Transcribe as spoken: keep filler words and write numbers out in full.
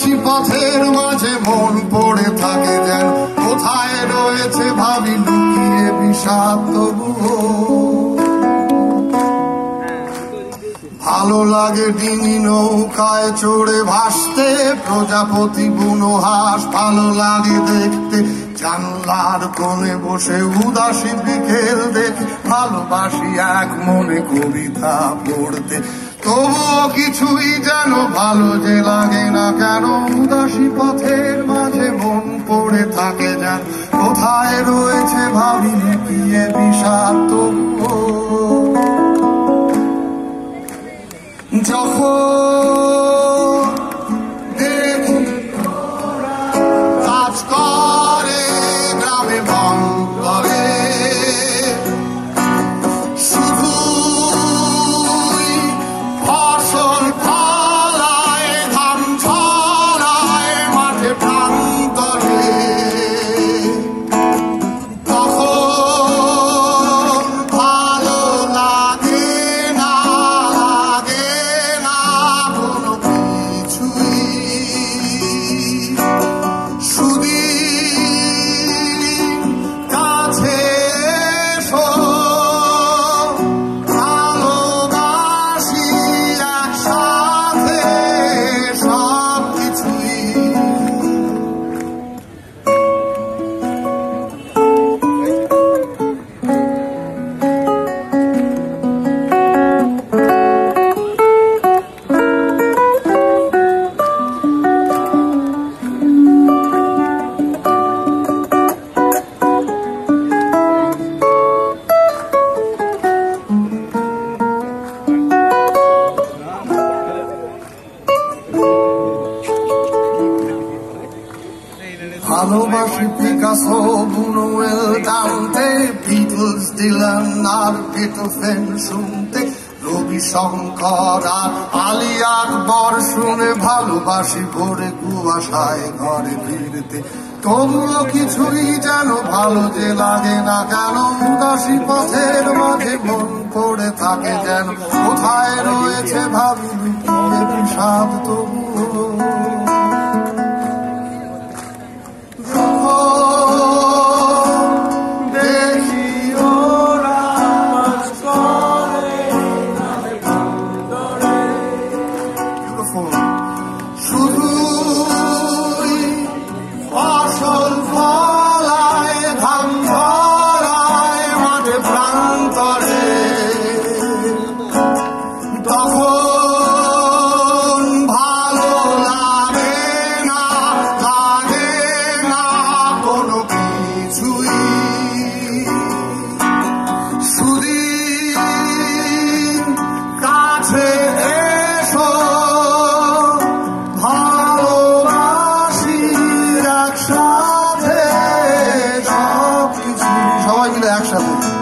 উদাসী পথের মাঝে মন পড়ে থাকে যেন কোথায় রয়েছে ভাবি লুকিয়ে বিষাদ তবুও। ভালো লাগে ডিঙি নৌকায় চড়ে ভাসতে, প্রজাপতি বুনো হাঁস ভালো লাগে দেখতে, জানলার কোণে বসে উদাসী বিকেল দেখে ভালোবাসি এক মনে কবিতা পড়তে। তবুও কিছুই যেন ভালো যে লাগে না কেন, উদাসী পথের মাঝে মন পড়ে থাকে যেন কোথায় রয়েছে ভাবি লুকিয়ে বিষাদ তবুও। যখন দেখি কাজ করে গ্রামে বন করে, শুধু ফসল ফলায় ধান ছড়ায় মাঠে প্রান্তরে, তখন ভালো লাগে না, লাগে না কোনো কিছুই। সুদিন কাছে এসো, ভালোবাসি একসাথে সব কিছুই। ভালোবাসি Picasso, Bunuel, Dante, Beatles, Dylan আর বেথোভেন শুনতে, রবি শঙ্কর আর আলী আকবর শুনে ভালোবাসি ভোরে কুয়াশায় ঘরে ফিরতে। তবুও কিছুই যেন ভালো যে লাগে না কেন, উদাসী পথের মাঝে মন পড়ে থাকে যেন কোথায় রয়েছে ভাবি লুকিয়ে বিষাদ তবুও। শুধুই ফসল ফলায় ধান ছড়ায় মাঠে প্রান্তরে, তখন ভালো লাগে না, লাগে না কোনো কিছুই। সুদিন কাছে এসো, ভালোবাসি একসাথে সব কিছু, সবাই মিলে একসাথে।